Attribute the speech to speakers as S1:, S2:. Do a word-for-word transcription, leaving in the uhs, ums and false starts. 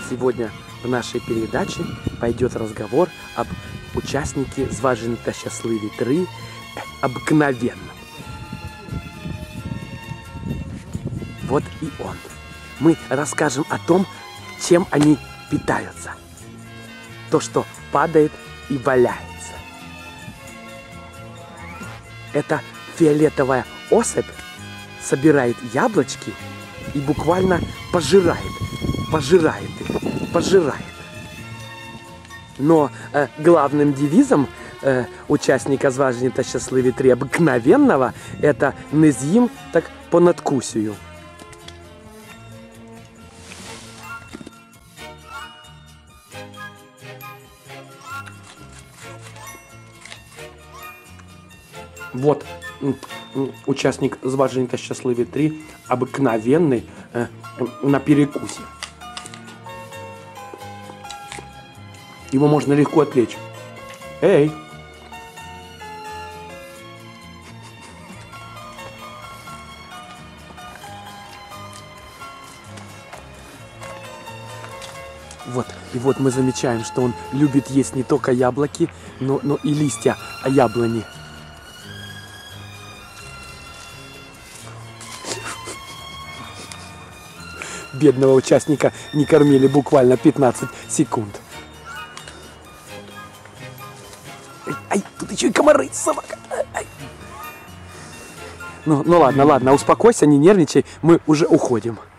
S1: Сегодня в нашей передаче пойдет разговор об участнике «Зважені та щасливі три» обыкновенном. Вот и он. Мы расскажем о том, чем они питаются. То, что падает и валяется. Эта фиолетовая особь собирает яблочки и буквально пожирает, пожирает их, пожирает. Но э, главным девизом э, участника «Зважені та щасливі три» обыкновенного это «Не з'їм, так понадкусюю». Вот участник «Зважені та щасливі три» обыкновенный э, на перекусе. Его можно легко отвлечь. Эй! Вот, и вот мы замечаем, что он любит есть не только яблоки, но, но и листья яблони. Бедного участника не кормили буквально пятнадцать секунд. Ай, ай, тут еще и комары, собака. Ай. Ну, ну ладно, ладно, успокойся, не нервничай, мы уже уходим.